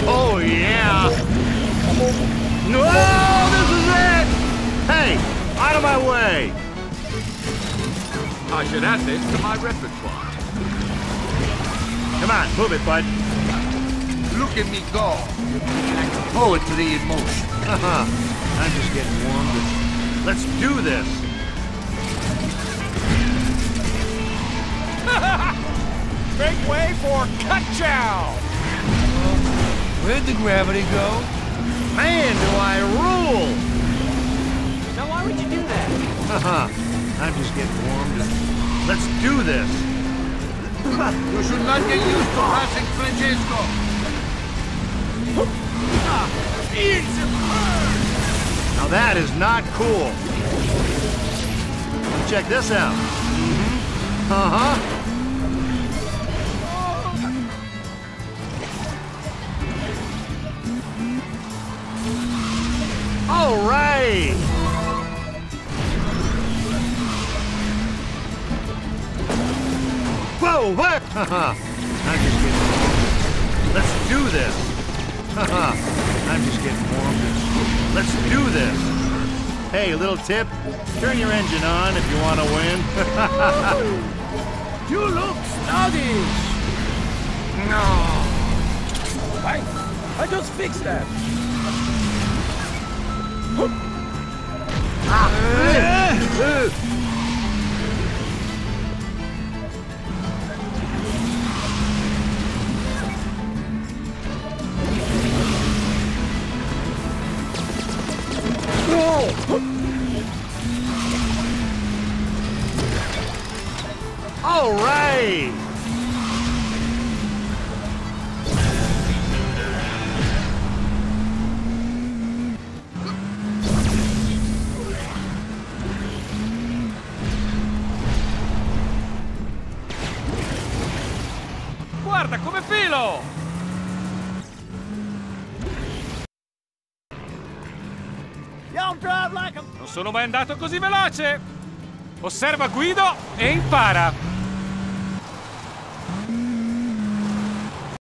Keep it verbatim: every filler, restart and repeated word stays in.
Oh, yeah! Whoa, this is it! Hey, out of my way! I should add this to my repertoire. Come on, move it, bud. Look at me go. Like poetry in motion. Haha, I'm just getting warmed up. Let's do this! Make way for Cut-Chow! Where'd the gravity go? Man, do I rule! Now why would you do that? Haha, I'm just getting warmed up. Let's do this! You should not get used to passing Francesco. Now that is not cool. Check this out. Mm-hmm. Uh-huh. All right. Whoa, what? Haha. I'm just getting warmed. Let's do this. Haha. I'm just getting warmed. Let's do this. Hey, a little tip. Turn your engine on if you want to win. You look sluggish! No. I, I just fixed that. All right. Guarda come filo! Non sono mai andato così veloce! Osserva Guido e impara!